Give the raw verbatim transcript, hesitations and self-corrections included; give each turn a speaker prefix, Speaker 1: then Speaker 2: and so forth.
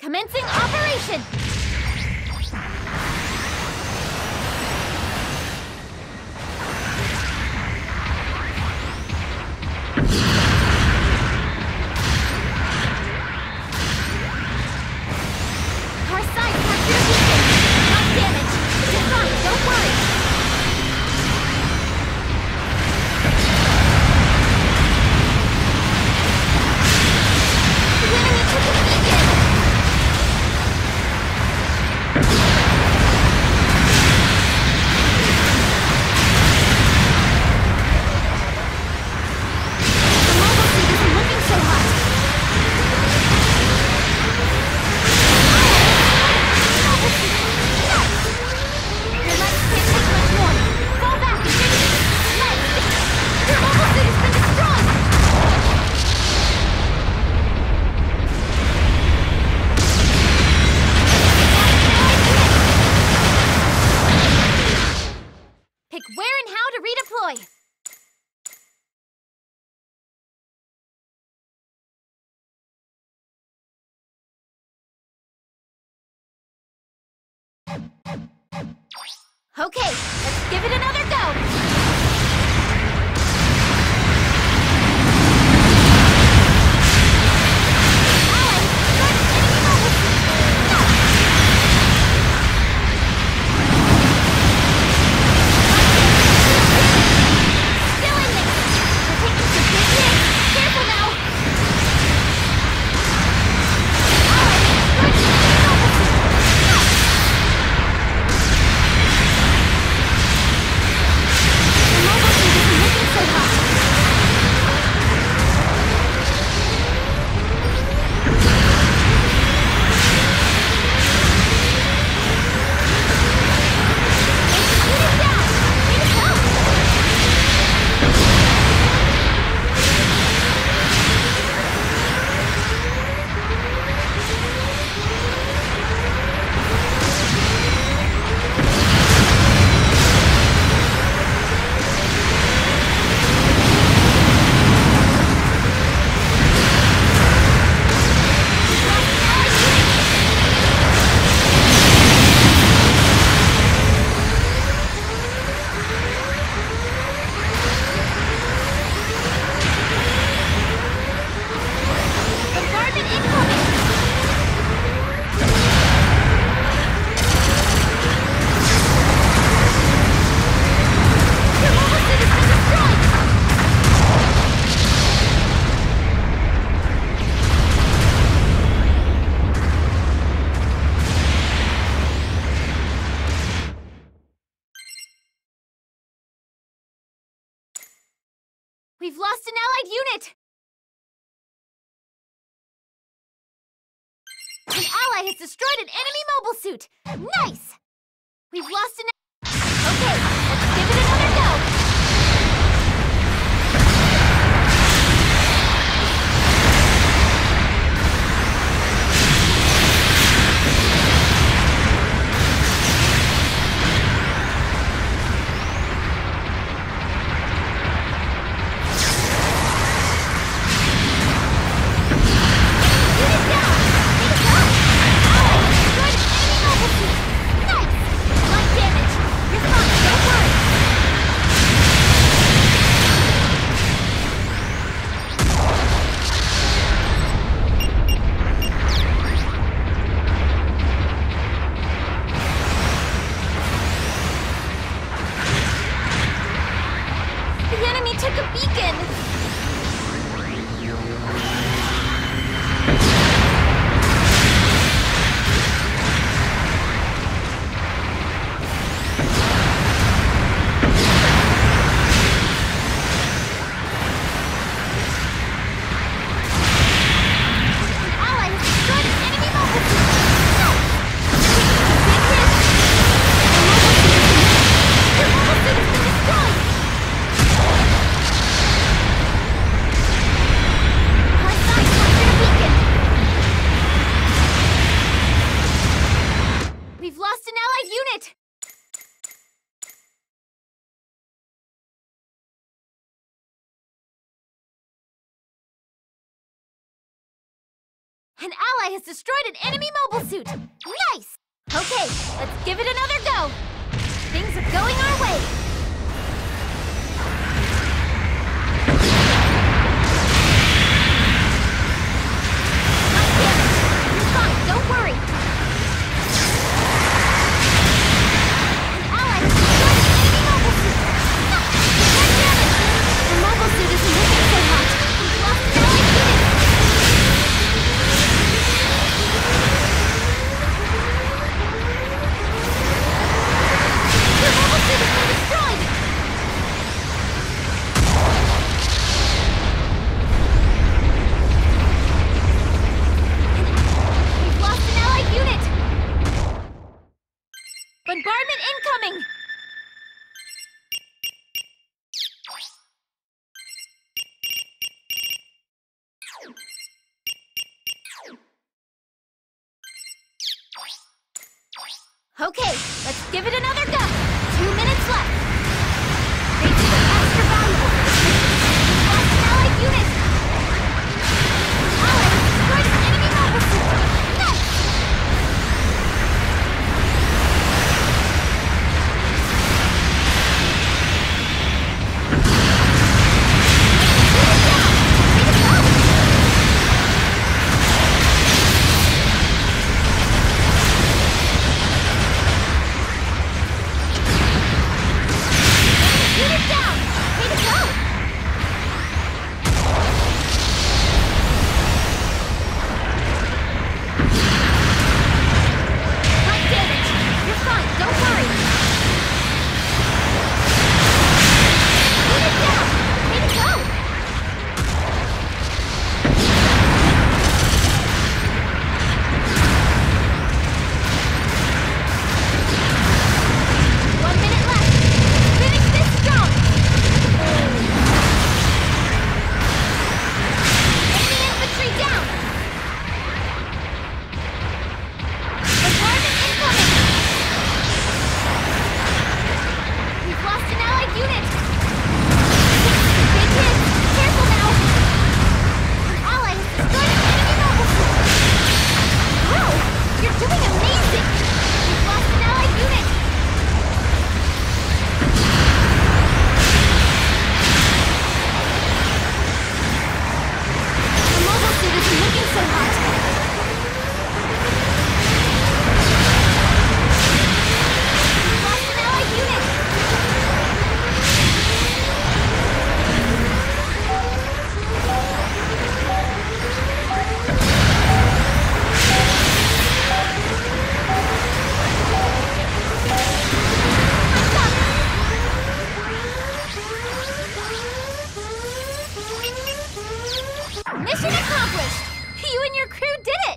Speaker 1: Commencing operation! Our side captured a beacon! Not damage! You're fine, don't worry! The enemy took the beacon! Where and how to redeploy! Okay, let's give it another go! We've lost an allied unit! An ally has destroyed an enemy mobile suit! Nice! We've lost an... Okay, let's give it another go! Nice! Light damage! You're fine, don't An ally has destroyed an enemy mobile suit! Nice! Okay, let's give it another go! Things are going our way! God damn it! You're fine, don't worry! An ally has destroyed an enemy mobile suit! God damn it! The mobile suit isn't looking so hot! We've lost an allied unit! Your mobile suit has been destroyed! We've lost an allied unit! Bombardment incoming! Okay, let's give it another go! Two minutes left! Races are extra valuable for this mission! We've lost an allied unit! An ally has destroyed an enemy mobile suit! Nice! Unit down! Way to go! Unit down! Way to go! God damn it! You're fine, don't worry! Unit down! Way to go! One minute left! Finish this strong! Enemy infantry down! Bombardment incoming! We've lost an allied unit! Big hit! Careful now! An ally has destroyed an enemy mobile suit! Wow! You're doing amazing! We've lost an allied unit! The mobile suit isn't looking so hot. We've lost an allied unit. I'm stuck. Mission accomplished! You and your crew did